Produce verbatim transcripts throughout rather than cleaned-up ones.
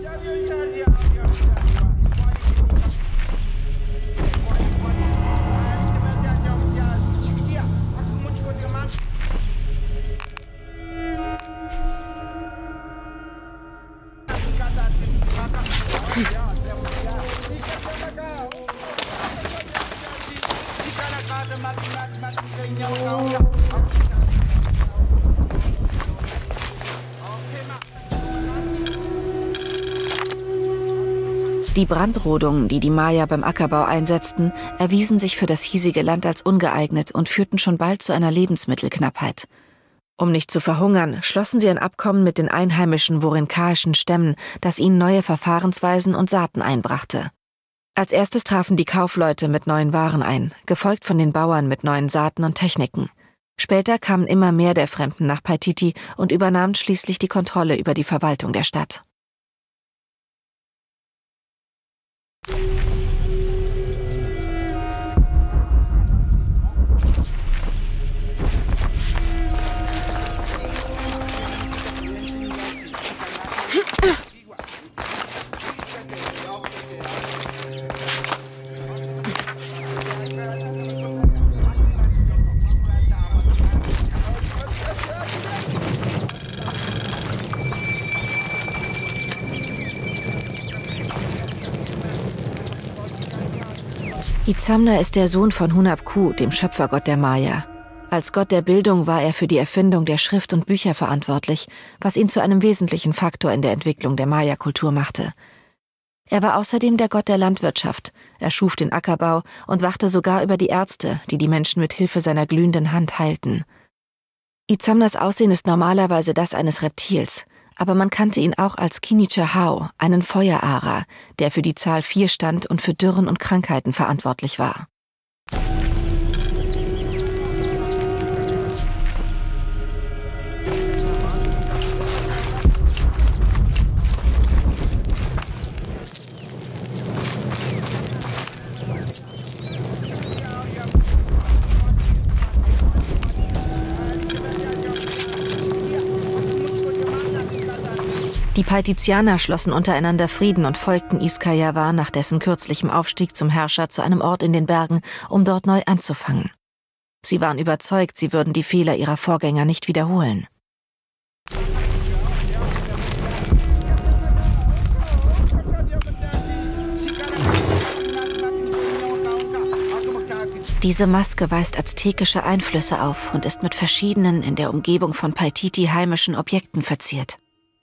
Die Brandrodungen, die die Maya beim Ackerbau einsetzten, erwiesen sich für das hiesige Land als ungeeignet und führten schon bald zu einer Lebensmittelknappheit. Um nicht zu verhungern, schlossen sie ein Abkommen mit den einheimischen worinkaischen Stämmen, das ihnen neue Verfahrensweisen und Saaten einbrachte. Als erstes trafen die Kaufleute mit neuen Waren ein, gefolgt von den Bauern mit neuen Saaten und Techniken. Später kamen immer mehr der Fremden nach Paititi und übernahmen schließlich die Kontrolle über die Verwaltung der Stadt. Itzamna ist der Sohn von Hunabku, dem Schöpfergott der Maya. Als Gott der Bildung war er für die Erfindung der Schrift und Bücher verantwortlich, was ihn zu einem wesentlichen Faktor in der Entwicklung der Maya-Kultur machte. Er war außerdem der Gott der Landwirtschaft, er schuf den Ackerbau und wachte sogar über die Ärzte, die die Menschen mit Hilfe seiner glühenden Hand heilten. Itzamnas Aussehen ist normalerweise das eines Reptils, aber man kannte ihn auch als Kinichahau, einen Feuerara, der für die Zahl vier stand und für Dürren und Krankheiten verantwortlich war. Die Paitizianer schlossen untereinander Frieden und folgten Iskayawa nach dessen kürzlichem Aufstieg zum Herrscher zu einem Ort in den Bergen, um dort neu anzufangen. Sie waren überzeugt, sie würden die Fehler ihrer Vorgänger nicht wiederholen. Diese Maske weist aztekische Einflüsse auf und ist mit verschiedenen in der Umgebung von Paititi heimischen Objekten verziert.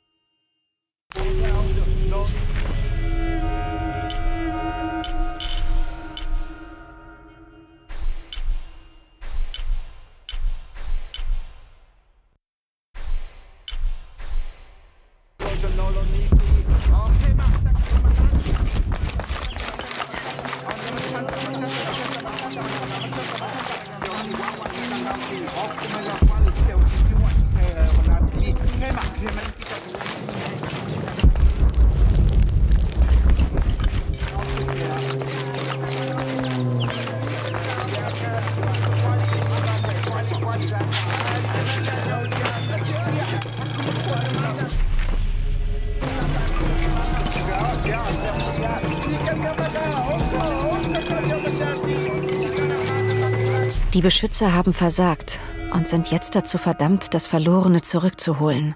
Die Beschützer haben versagt und sind jetzt dazu verdammt, das Verlorene zurückzuholen.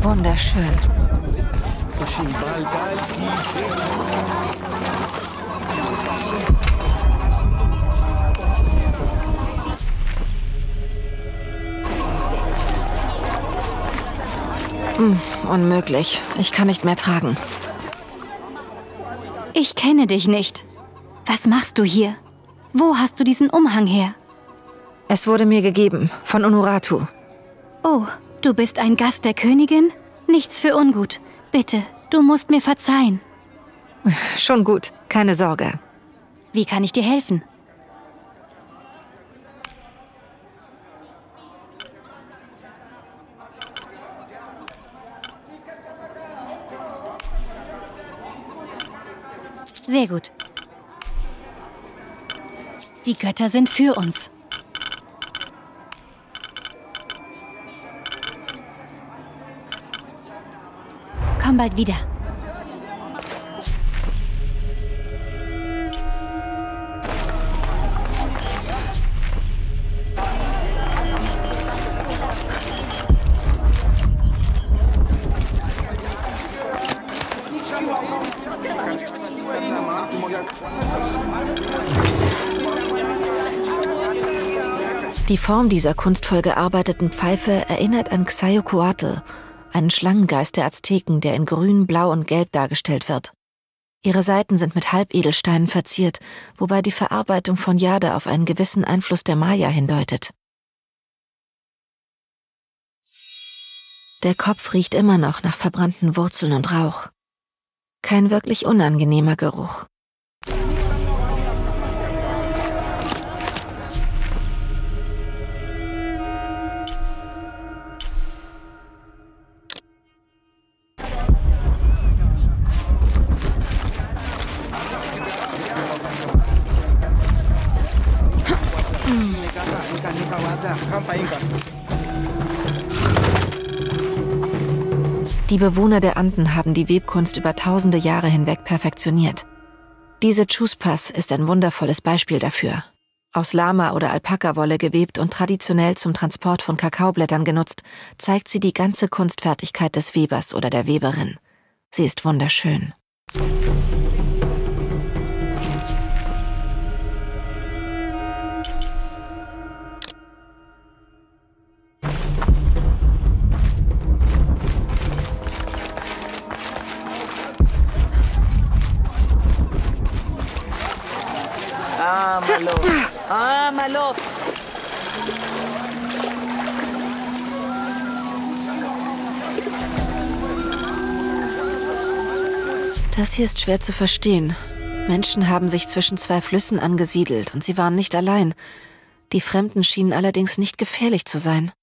Wunderschön. Hm, unmöglich. Ich kann nicht mehr tragen. Ich kenne dich nicht. Was machst du hier? Wo hast du diesen Umhang her? Es wurde mir gegeben, von Unuratu. Oh, du bist ein Gast der Königin? Nichts für ungut. Bitte, du musst mir verzeihen. Schon gut, keine Sorge. Wie kann ich dir helfen? Sehr gut. Die Götter sind für uns. Komm bald wieder. Die Form dieser kunstvoll gearbeiteten Pfeife erinnert an Xayocoatl, einen Schlangengeist der Azteken, der in Grün, Blau und Gelb dargestellt wird. Ihre Seiten sind mit Halbedelsteinen verziert, wobei die Verarbeitung von Jade auf einen gewissen Einfluss der Maya hindeutet. Der Kopf riecht immer noch nach verbrannten Wurzeln und Rauch. Kein wirklich unangenehmer Geruch. Die Bewohner der Anden haben die Webkunst über tausende Jahre hinweg perfektioniert. Diese Chuspas ist ein wundervolles Beispiel dafür. Aus Lama- oder Alpaka-Wolle gewebt und traditionell zum Transport von Kakaoblättern genutzt, zeigt sie die ganze Kunstfertigkeit des Webers oder der Weberin. Sie ist wunderschön. Ámalo, ámalo. Das hier ist schwer zu verstehen. Menschen haben sich zwischen zwei Flüssen angesiedelt und sie waren nicht allein. Die Fremden schienen allerdings nicht gefährlich zu sein.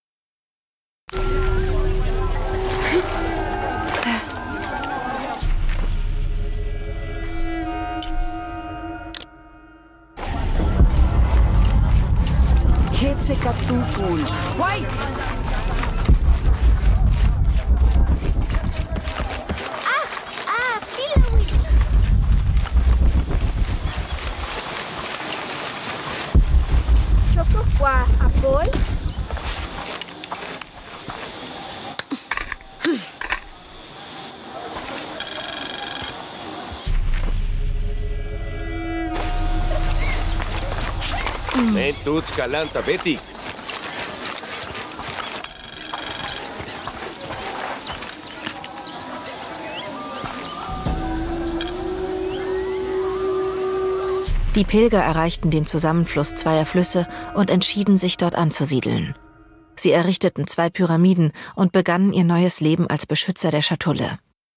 Quetzalcoatl. Why? Ah, ah, Pilawitz. Chococua, Apol. Men tuts kalanta Betty. Die Pilger erreichten den Zusammenfluss zweier Flüsse und entschieden, sich dort anzusiedeln. Sie errichteten zwei Pyramiden und begannen ihr neues Leben als Beschützer der Schatulle.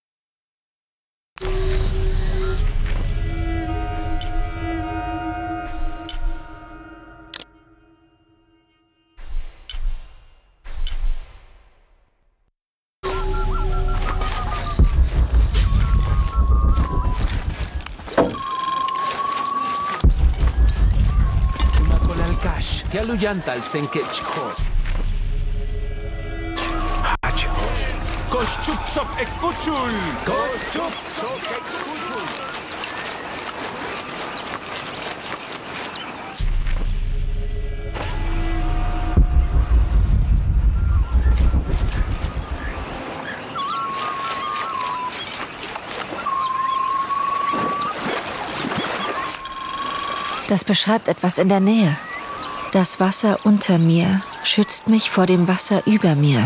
Yaluyanta al Senkechko. Koshchupsop ekuchul. Koshchupsop ekuchul. Das beschreibt etwas in der Nähe. Das Wasser unter mir schützt mich vor dem Wasser über mir.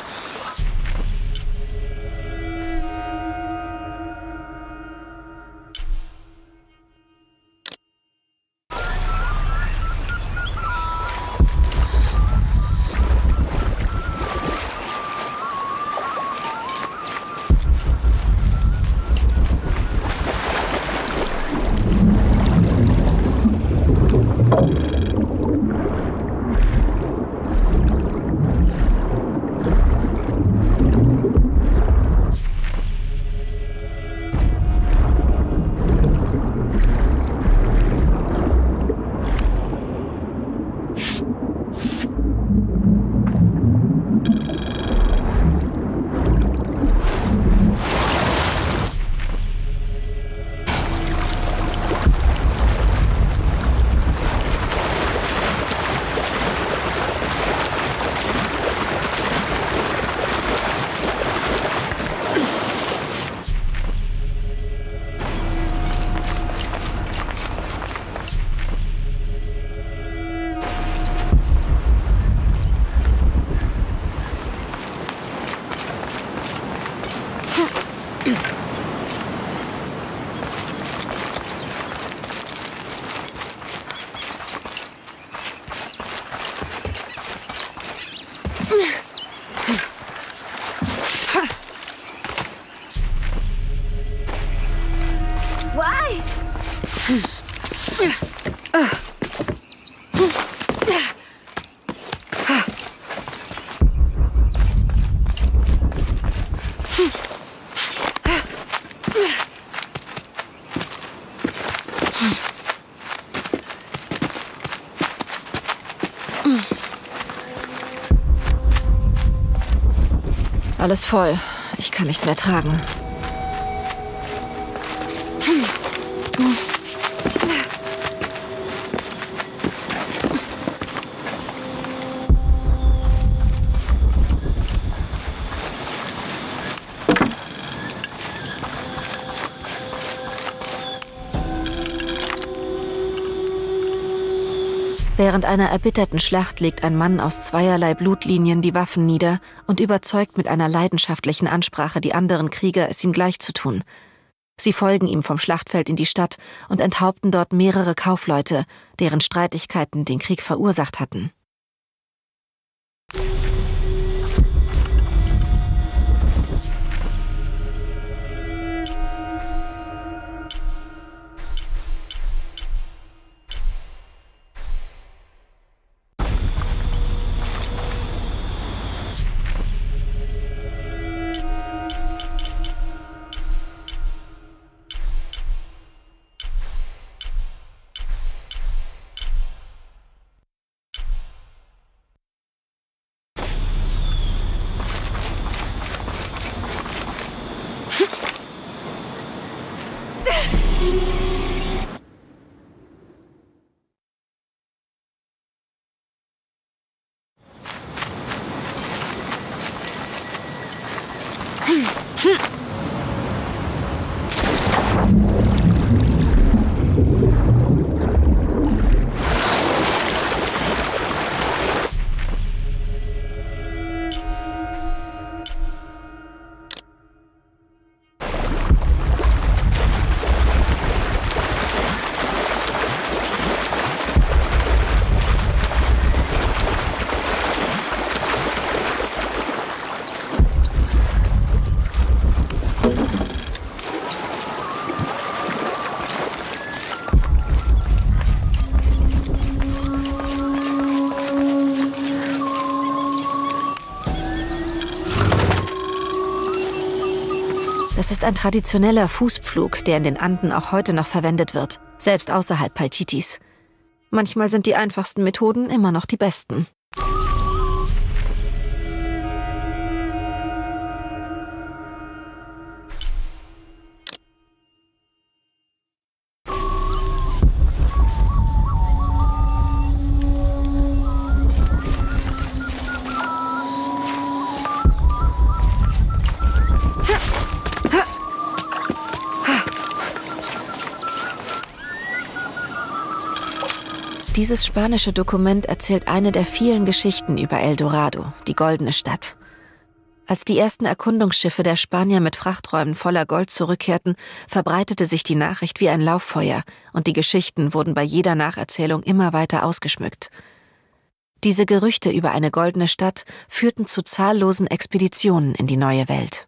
Alles voll. Ich kann nicht mehr tragen. Während einer erbitterten Schlacht legt ein Mann aus zweierlei Blutlinien die Waffen nieder und überzeugt mit einer leidenschaftlichen Ansprache die anderen Krieger, es ihm gleich zu tun. Sie folgen ihm vom Schlachtfeld in die Stadt und enthaupten dort mehrere Kaufleute, deren Streitigkeiten den Krieg verursacht hatten. Das ist ein traditioneller Fußpflug, der in den Anden auch heute noch verwendet wird, selbst außerhalb Paititis. Manchmal sind die einfachsten Methoden immer noch die besten. Dieses spanische Dokument erzählt eine der vielen Geschichten über El Dorado, die goldene Stadt. Als die ersten Erkundungsschiffe der Spanier mit Frachträumen voller Gold zurückkehrten, verbreitete sich die Nachricht wie ein Lauffeuer und die Geschichten wurden bei jeder Nacherzählung immer weiter ausgeschmückt. Diese Gerüchte über eine goldene Stadt führten zu zahllosen Expeditionen in die neue Welt.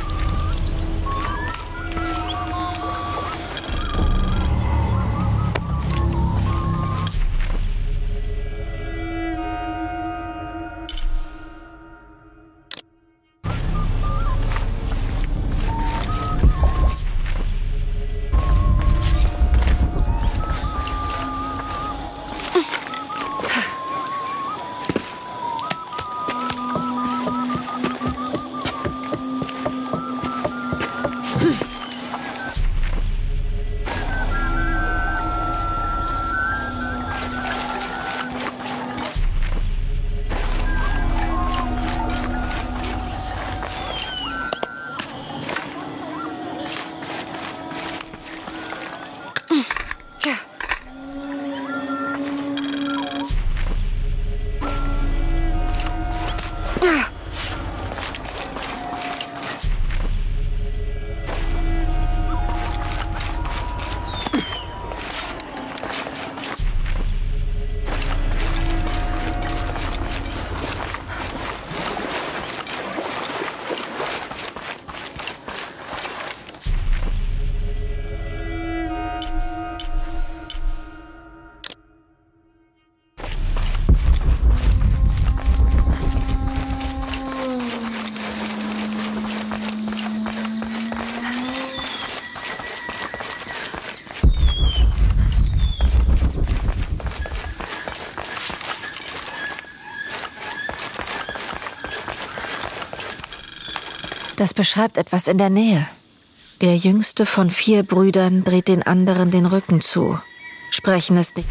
Das beschreibt etwas in der Nähe. Der jüngste von vier Brüdern dreht den anderen den Rücken zu. Sprechen ist nicht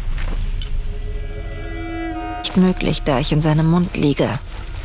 möglich, da ich in seinem Mund liege.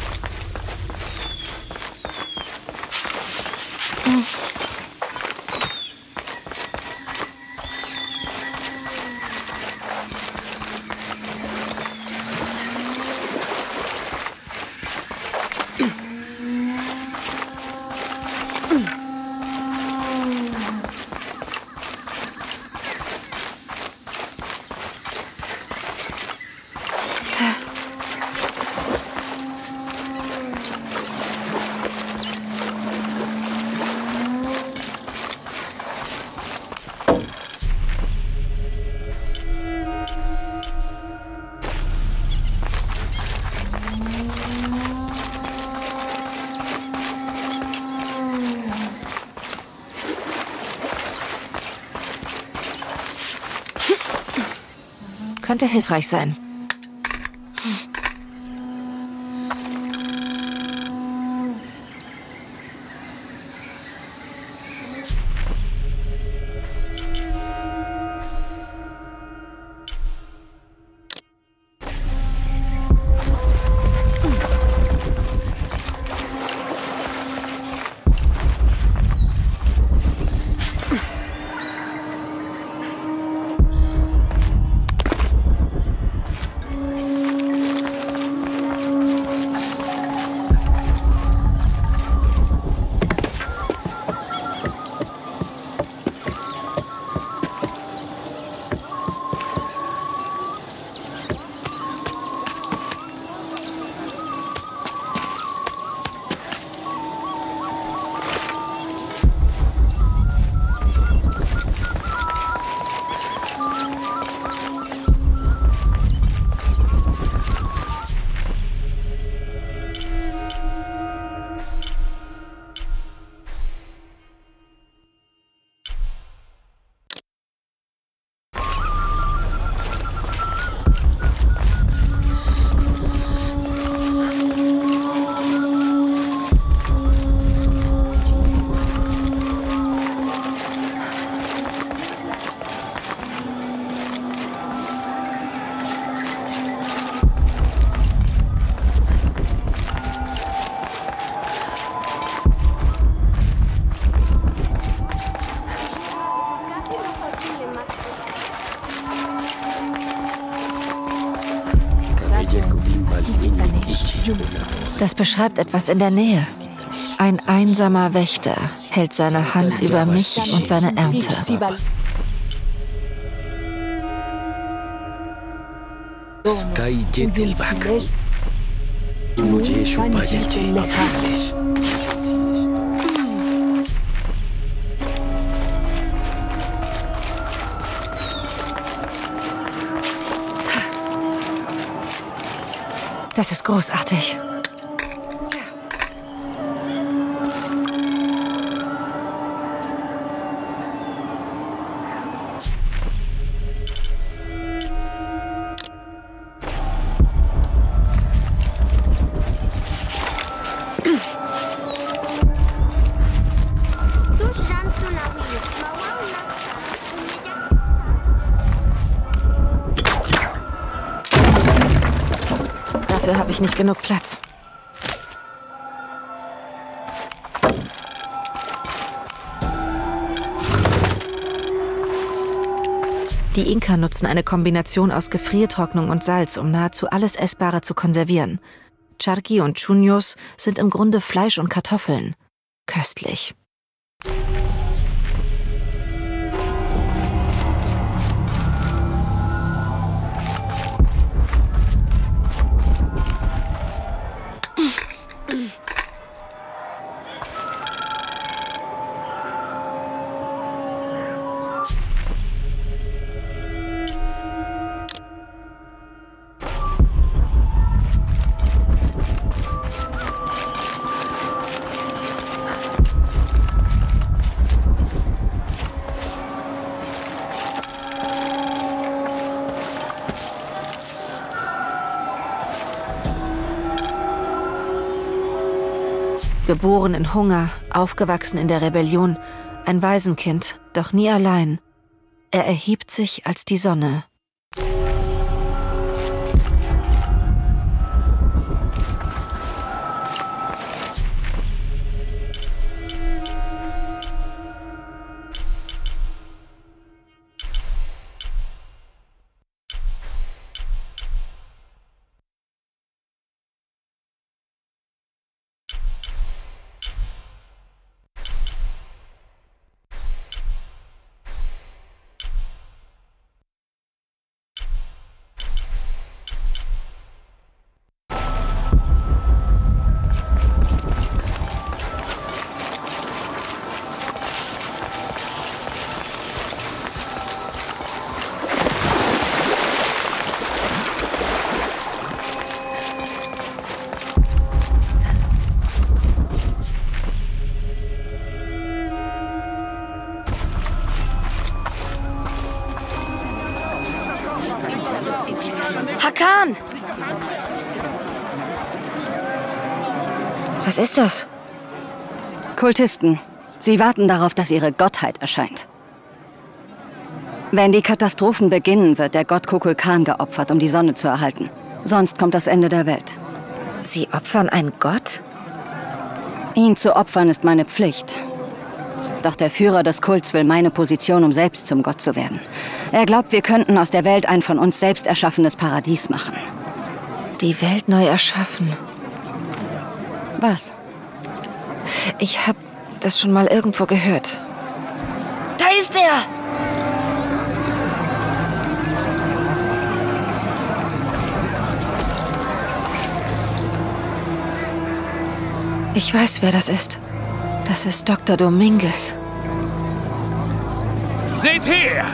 Könnte hilfreich sein. Das beschreibt etwas in der Nähe. Ein einsamer Wächter hält seine Hand über mich und seine Ernte. Das ist großartig. Dafür habe ich nicht genug Platz. Die Inka nutzen eine Kombination aus Gefriertrocknung und Salz, um nahezu alles Essbare zu konservieren. Charqui und Chuños sind im Grunde Fleisch und Kartoffeln. Köstlich. Geboren in Hunger, aufgewachsen in der Rebellion, ein Waisenkind, doch nie allein. Er erhebt sich als die Sonne. Hakan! Was ist das? Kultisten. Sie warten darauf, dass ihre Gottheit erscheint. Wenn die Katastrophen beginnen, wird der Gott Kukulkan geopfert, um die Sonne zu erhalten. Sonst kommt das Ende der Welt. Sie opfern einen Gott? Ihn zu opfern ist meine Pflicht. Doch der Führer des Kults will meine Position, um selbst zum Gott zu werden. Er glaubt, wir könnten aus der Welt ein von uns selbst erschaffenes Paradies machen. Die Welt neu erschaffen. Was? Ich habe das schon mal irgendwo gehört. Da ist er! Ich weiß, wer das ist. Das ist Doktor Dominguez. Seht her!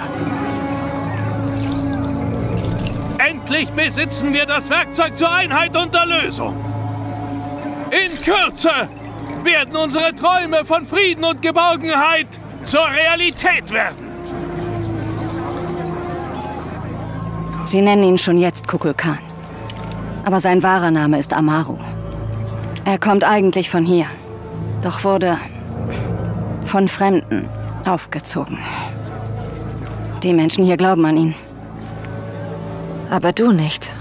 Endlich besitzen wir das Werkzeug zur Einheit und Erlösung. In Kürze werden unsere Träume von Frieden und Geborgenheit zur Realität werden. Sie nennen ihn schon jetzt Kukulkan. Aber sein wahrer Name ist Amaru. Er kommt eigentlich von hier, doch wurde von Fremden aufgezogen. Die Menschen hier glauben an ihn. Aber du nicht.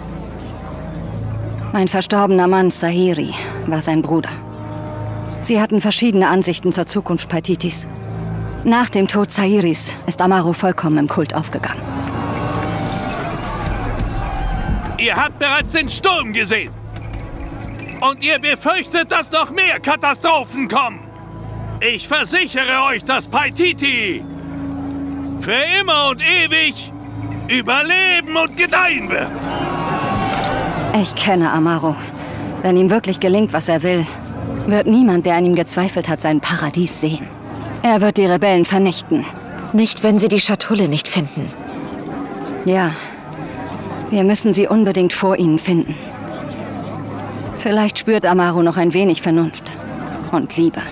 Mein verstorbener Mann, Sahiri, war sein Bruder. Sie hatten verschiedene Ansichten zur Zukunft Paititis. Nach dem Tod Sahiris ist Amaru vollkommen im Kult aufgegangen. Ihr habt bereits den Sturm gesehen. Und ihr befürchtet, dass noch mehr Katastrophen kommen. Ich versichere euch, dass Paititi für immer und ewig überleben und gedeihen wird. Ich kenne Amaru. Wenn ihm wirklich gelingt, was er will, wird niemand, der an ihm gezweifelt hat, sein Paradies sehen. Er wird die Rebellen vernichten. Nicht, wenn sie die Schatulle nicht finden. Ja, wir müssen sie unbedingt vor ihnen finden. Vielleicht spürt Amaru noch ein wenig Vernunft und Liebe.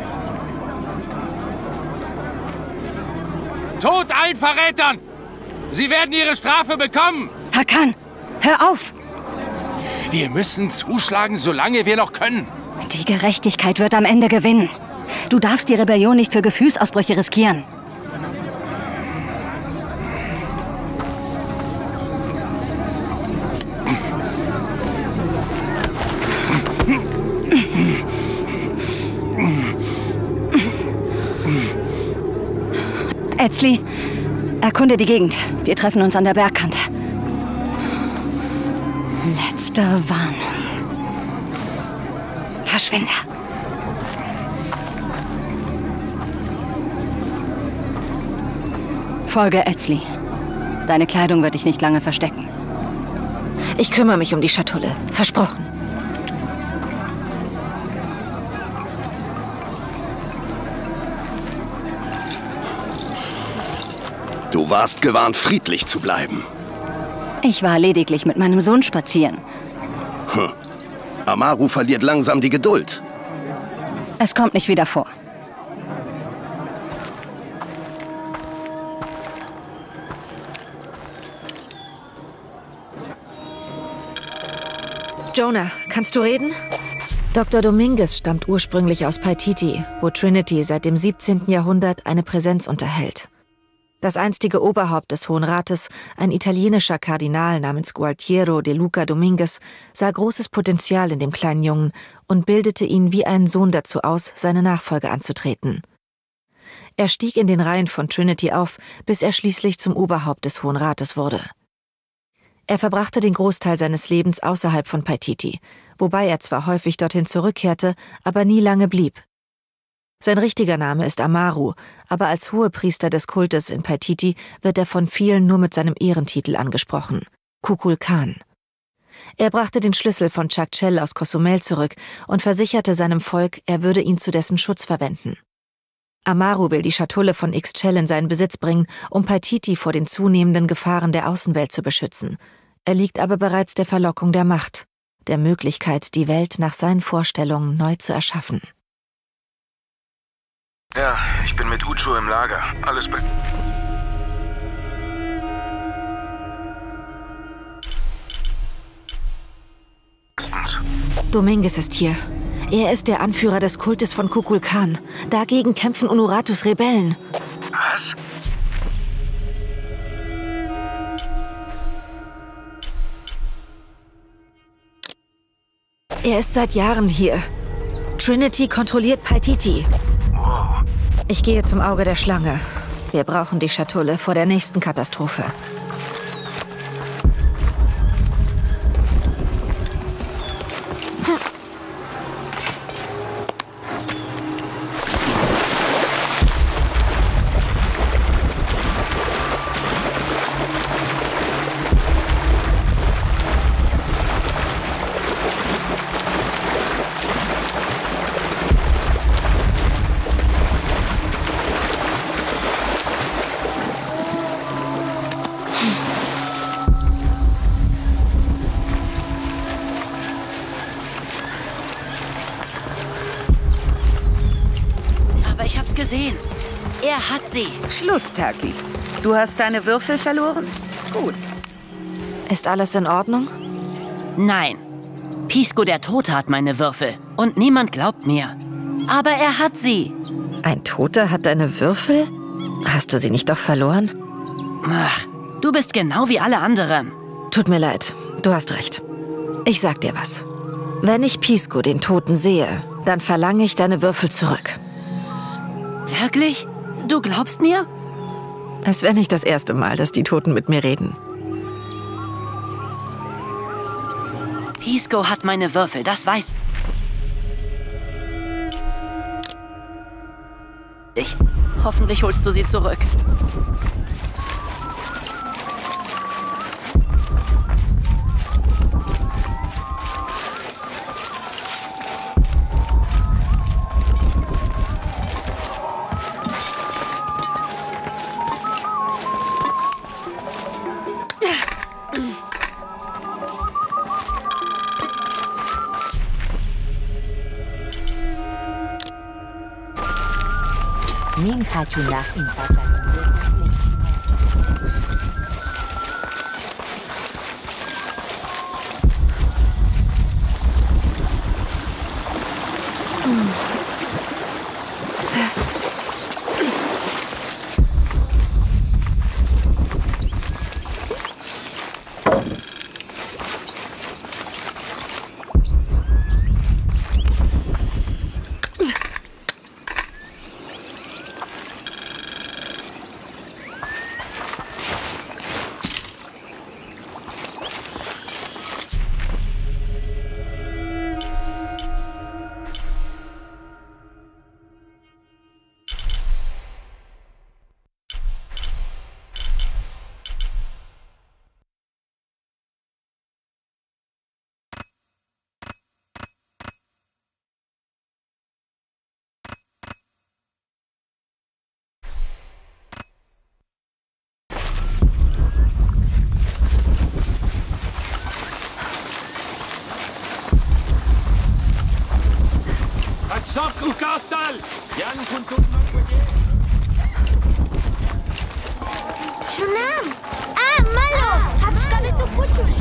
Tod allen Verrätern! Sie werden ihre Strafe bekommen! Hakan, hör auf! Wir müssen zuschlagen, solange wir noch können. Die Gerechtigkeit wird am Ende gewinnen. Du darfst die Rebellion nicht für Gefühlsausbrüche riskieren. Etzli, erkunde die Gegend. Wir treffen uns an der Bergkante. Letzte Warnung. Verschwinde. Folge Etzli. Deine Kleidung wird dich nicht lange verstecken. Ich kümmere mich um die Schatulle. Versprochen. Du warst gewarnt, friedlich zu bleiben. Ich war lediglich mit meinem Sohn spazieren. Hm. Amaru verliert langsam die Geduld. Es kommt nicht wieder vor. Jonah, kannst du reden? Doktor Dominguez stammt ursprünglich aus Paititi, wo Trinity seit dem siebzehnten Jahrhundert eine Präsenz unterhält. Das einstige Oberhaupt des Hohen Rates, ein italienischer Kardinal namens Gualtiero de Luca Dominguez, sah großes Potenzial in dem kleinen Jungen und bildete ihn wie einen Sohn dazu aus, seine Nachfolge anzutreten. Er stieg in den Reihen von Trinity auf, bis er schließlich zum Oberhaupt des Hohen Rates wurde. Er verbrachte den Großteil seines Lebens außerhalb von Paititi, wobei er zwar häufig dorthin zurückkehrte, aber nie lange blieb. Sein richtiger Name ist Amaru, aber als Hohepriester des Kultes in Paititi wird er von vielen nur mit seinem Ehrentitel angesprochen, Kukulkan. Er brachte den Schlüssel von Chakchel aus Cozumel zurück und versicherte seinem Volk, er würde ihn zu dessen Schutz verwenden. Amaru will die Schatulle von Ixchel in seinen Besitz bringen, um Paititi vor den zunehmenden Gefahren der Außenwelt zu beschützen. Er liegt aber bereits der Verlockung der Macht, der Möglichkeit, die Welt nach seinen Vorstellungen neu zu erschaffen. Ja, ich bin mit Ucho im Lager. Alles be... Dominguez ist hier. Er ist der Anführer des Kultes von Kukulkan. Dagegen kämpfen Unuratus Rebellen. Was? Er ist seit Jahren hier. Trinity kontrolliert Paititi. Wow. Ich gehe zum Auge der Schlange. Wir brauchen die Schatulle vor der nächsten Katastrophe. Ich hab's gesehen. Er hat sie. Schluss, Taki. Du hast deine Würfel verloren? Gut. Ist alles in Ordnung? Nein. Pisco der Tote hat meine Würfel. Und niemand glaubt mir. Aber er hat sie. Ein Toter hat deine Würfel? Hast du sie nicht doch verloren? Ach, du bist genau wie alle anderen. Tut mir leid. Du hast recht. Ich sag dir was. Wenn ich Pisco, den Toten, sehe, dann verlange ich deine Würfel zurück. Wirklich? Du glaubst mir? Es wäre nicht das erste Mal, dass die Toten mit mir reden. Pisco hat meine Würfel, das weiß ich. Hoffentlich holst du sie zurück. Soku Kastal! Yan kuntum Shunam! Ah, malo! Hatskare to puchush!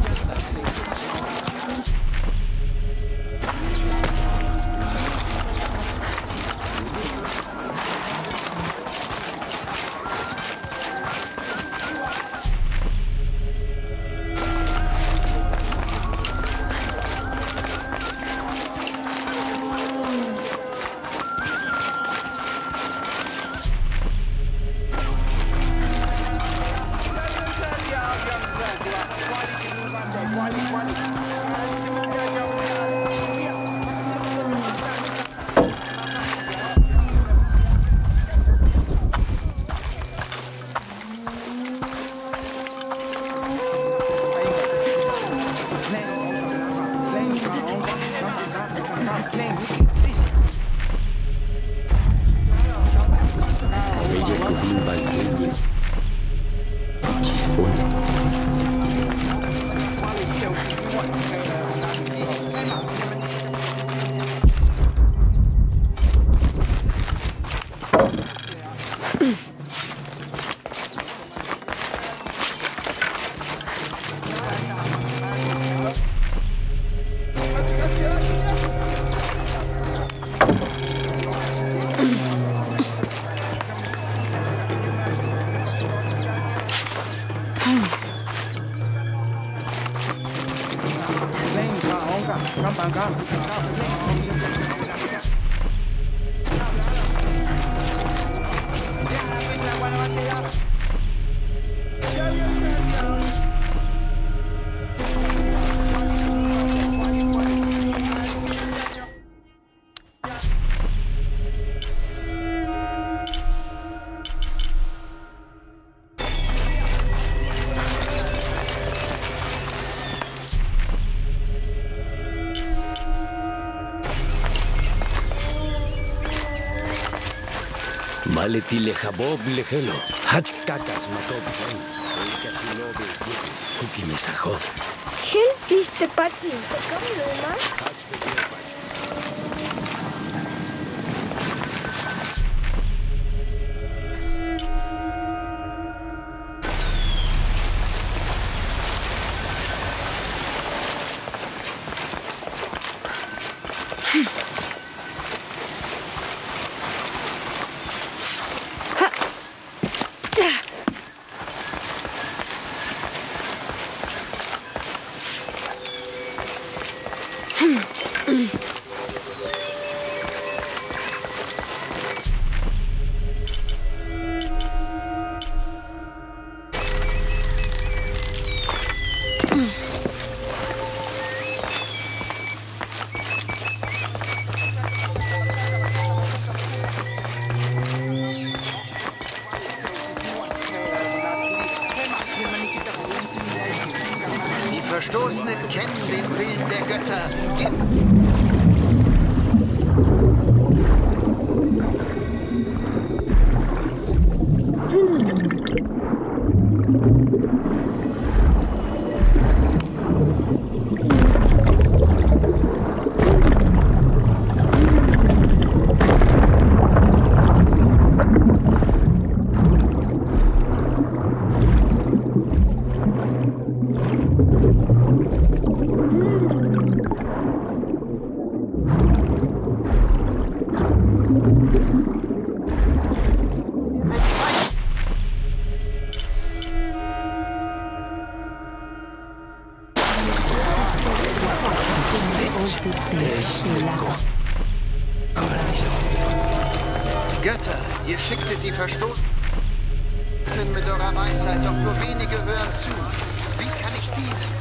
Maleti lehabob lehelo. Hach kakas matob jan. Kashinobe kuki mesajo. Shil piste pachi. Come, Luma. Verstoßenen kennen den Willen der Götter. Gib Götter, ihr schicktet die Verstoßenen mit eurer Weisheit, doch nur wenige hören zu. Wie kann ich dienen?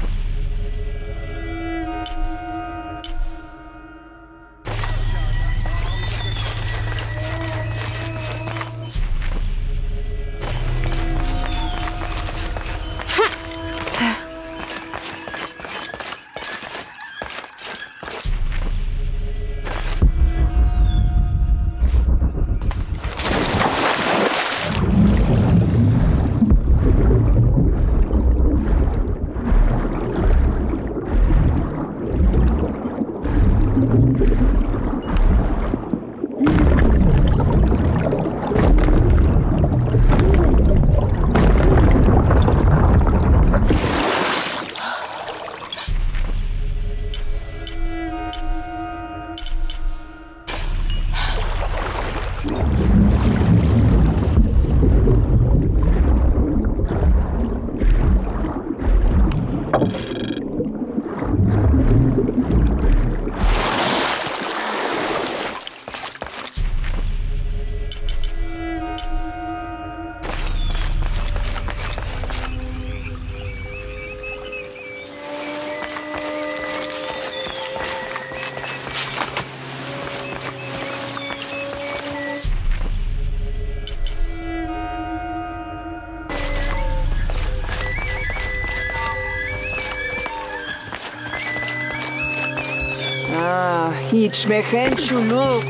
יצמחן שולוק.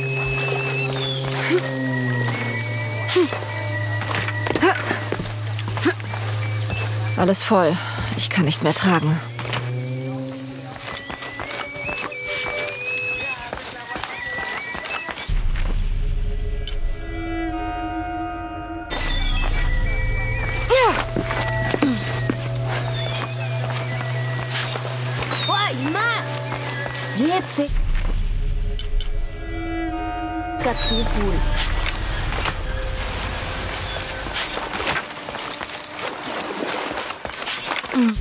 Alles voll. Ich kann nicht mehr tragen. Jetzt Katupul. Mm.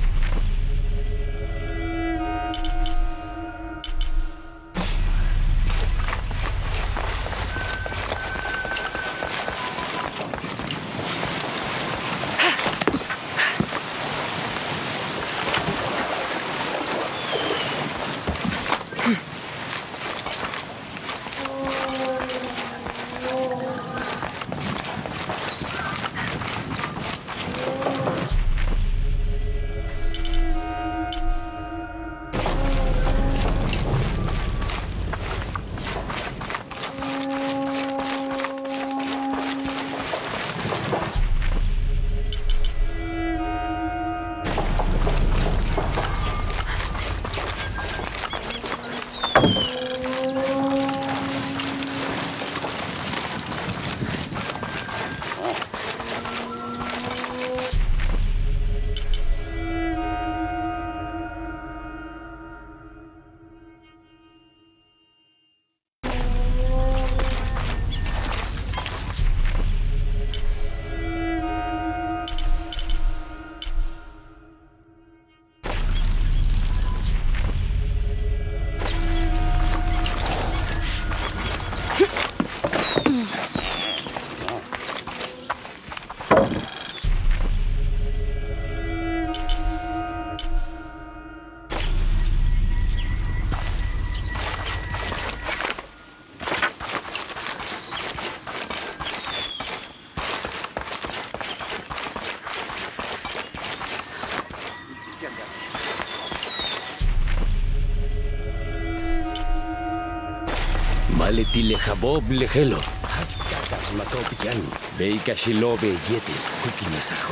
Maletile Habob Lehelo. Hatkakas Matop Yan. Beika Shilobe Yetil. Kuki Mesajo.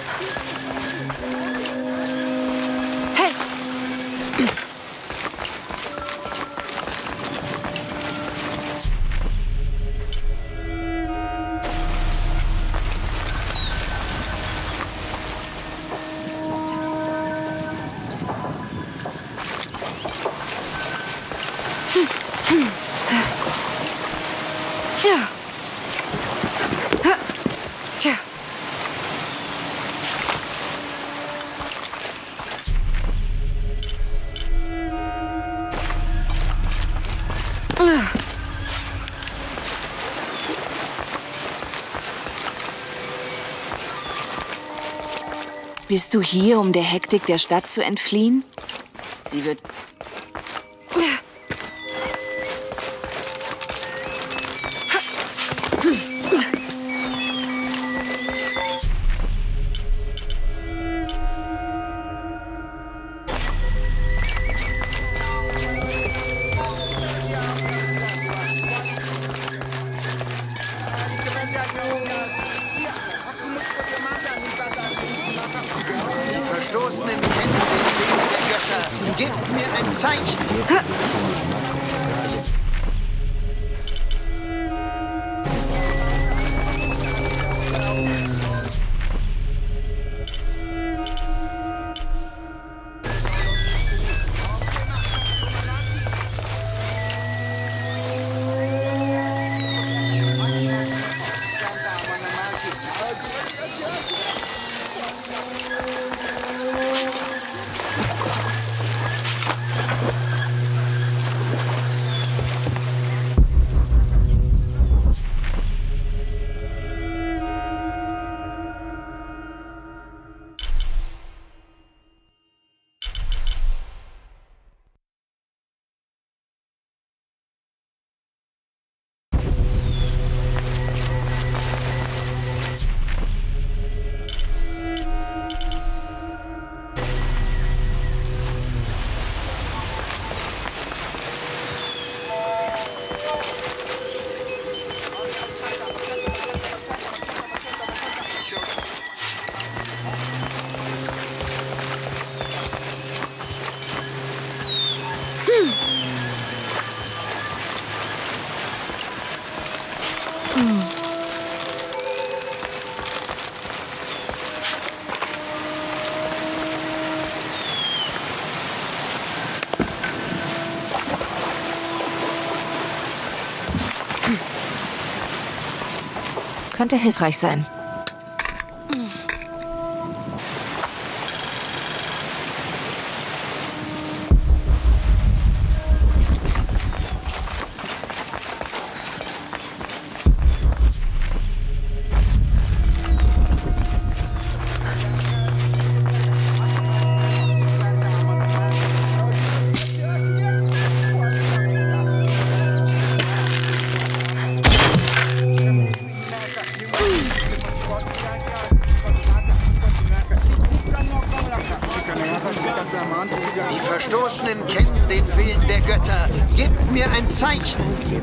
Hey! Bist du hier, um der Hektik der Stadt zu entfliehen? Sie wird... Verstoßenen kennen den Willen der Götter. Gebt mir ein Zeichen. Könnte hilfreich sein. Die Verstoßenen kennen den Willen der Götter. Gebt mir ein Zeichen.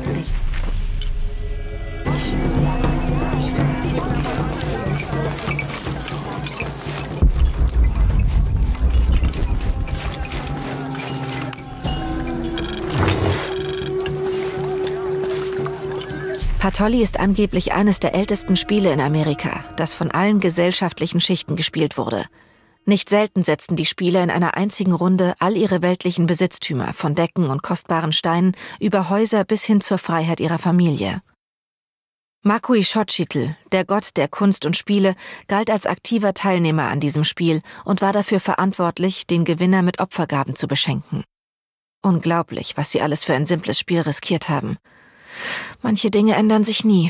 Patolli ist angeblich eines der ältesten Spiele in Amerika, das von allen gesellschaftlichen Schichten gespielt wurde. Nicht selten setzten die Spieler in einer einzigen Runde all ihre weltlichen Besitztümer, von Decken und kostbaren Steinen über Häuser bis hin zur Freiheit ihrer Familie. Makui Xochitl, der Gott der Kunst und Spiele, galt als aktiver Teilnehmer an diesem Spiel und war dafür verantwortlich, den Gewinner mit Opfergaben zu beschenken. Unglaublich, was sie alles für ein simples Spiel riskiert haben. Manche Dinge ändern sich nie.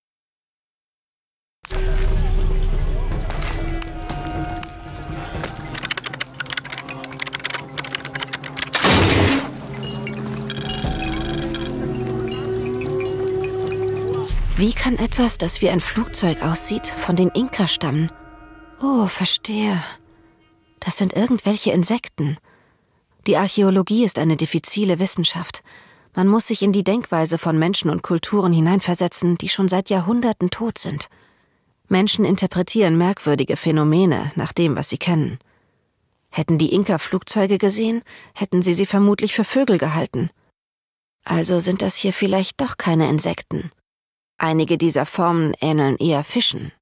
Wie kann etwas, das wie ein Flugzeug aussieht, von den Inka stammen? Oh, verstehe. Das sind irgendwelche Insekten. Die Archäologie ist eine diffizile Wissenschaft. Man muss sich in die Denkweise von Menschen und Kulturen hineinversetzen, die schon seit Jahrhunderten tot sind. Menschen interpretieren merkwürdige Phänomene nach dem, was sie kennen. Hätten die Inka Flugzeuge gesehen, hätten sie sie vermutlich für Vögel gehalten. Also sind das hier vielleicht doch keine Insekten. Einige dieser Formen ähneln eher Fischen.